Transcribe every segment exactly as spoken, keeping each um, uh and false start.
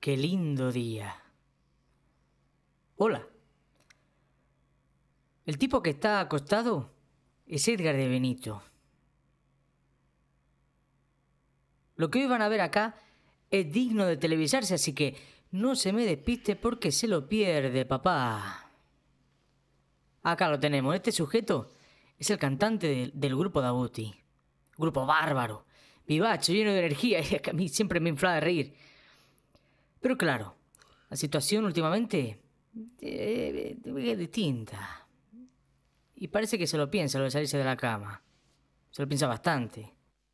Qué lindo día. Hola. El tipo que está acostado es Edgar de Benito. Lo que hoy van a ver acá es digno de televisarse, así que no se me despiste porque se lo pierde, papá. Acá lo tenemos. Este sujeto es el cantante de, del grupo Dabuti. Grupo bárbaro, vivacho, lleno de energía, y que a mí siempre me infla de reír. Pero claro, la situación últimamente eh, es distinta. Y parece que se lo piensa lo de salirse de la cama. Se lo piensa bastante.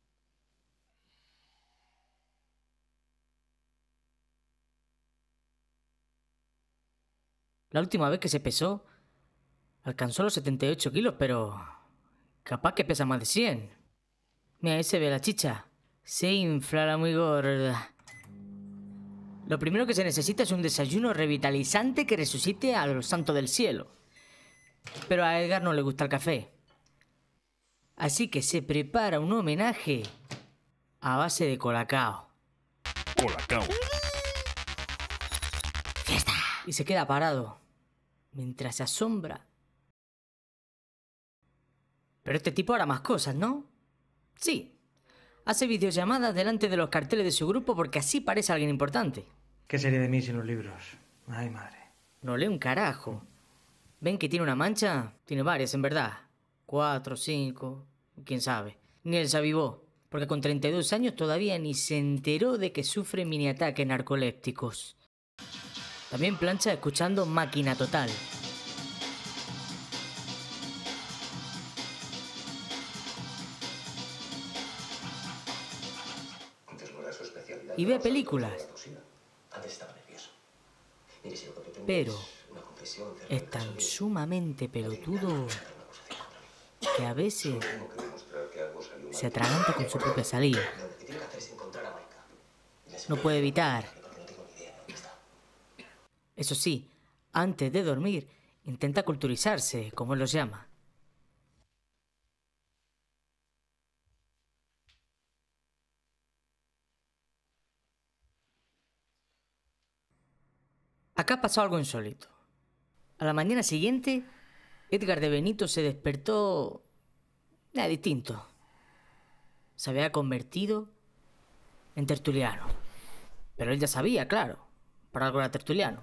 La última vez que se pesó, alcanzó los setenta y ocho kilos, pero capaz que pesa más de cien. Mira, ahí se ve la chicha. Se infla la muy gorda. Lo primero que se necesita es un desayuno revitalizante que resucite a los santos del cielo. Pero a Edgar no le gusta el café. Así que se prepara un homenaje a base de colacao. Colacao. ¡Fiesta! Y se queda parado mientras se asombra. Pero este tipo hará más cosas, ¿no? Sí. Hace videollamadas delante de los carteles de su grupo porque así parece alguien importante. ¿Qué sería de mí sin los libros? Ay, madre. No lee un carajo. ¿Ven que tiene una mancha? Tiene varias, en verdad. Cuatro, cinco, quién sabe. Ni él se avivó, porque con treinta y dos años todavía ni se enteró de que sufre mini ataques narcolépticos. También plancha escuchando Máquina Total. Y ve películas. Pero es tan sumamente pelotudo que a veces se atraganta con su propia saliva. No puede evitar. Eso sí, antes de dormir, intenta culturizarse, como él lo llama. Acá pasó algo insólito. A la mañana siguiente, Edgar de Benito se despertó nada distinto. Se había convertido en tertuliano. Pero él ya sabía, claro, por algo era tertuliano.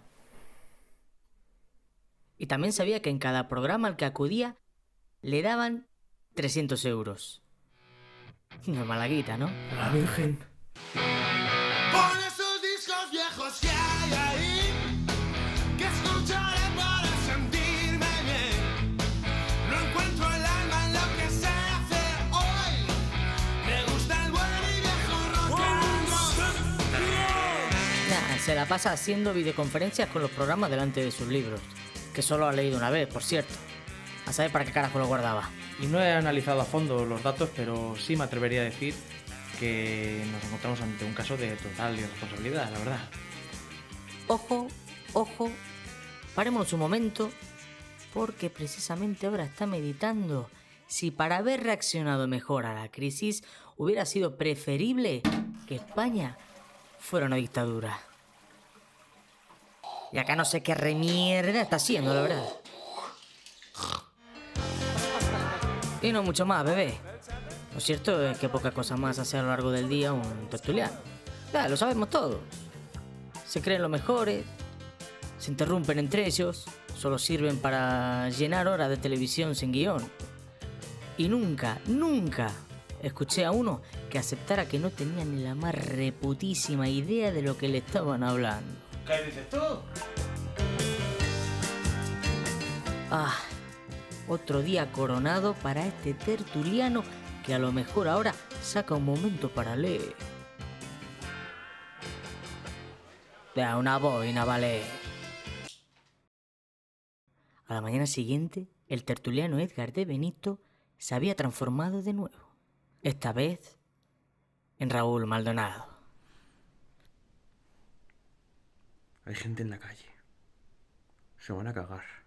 Y también sabía que en cada programa al que acudía le daban trescientos euros. No es mala guita, ¿no? La Virgen. Por esos discos viejos que hay ahí, que escucharé para sentirme bien. No encuentro el alma en lo que sé hacer hoy. Me gusta el buen y viejo rock and roll. Nah, se la pasa haciendo videoconferencias con los programas delante de sus libros. Que solo ha leído una vez, por cierto. A saber para qué carajo lo guardaba. Y no he analizado a fondo los datos, pero sí me atrevería a decir que nos encontramos ante un caso de total irresponsabilidad, la verdad. Ojo, ojo, parémonos un momento, porque precisamente ahora está meditando si para haber reaccionado mejor a la crisis hubiera sido preferible que España fuera una dictadura. Y acá no sé qué remierda está haciendo, la verdad. Y no mucho más, bebé. Lo cierto es que poca cosa más hace a lo largo del día un tertuliano. Ya, lo sabemos todos. Se creen los mejores, se interrumpen entre ellos, solo sirven para llenar horas de televisión sin guión. Y nunca, nunca escuché a uno que aceptara que no tenía ni la más reputísima idea de lo que le estaban hablando. ¿Qué dices tú? Ah, otro día coronado para este tertuliano que a lo mejor ahora saca un momento para leer. Da una boina, vale. A la mañana siguiente, el tertuliano Edgar de Benito se había transformado de nuevo. Esta vez en Raúl Maldonado. Hay gente en la calle. Se van a cagar.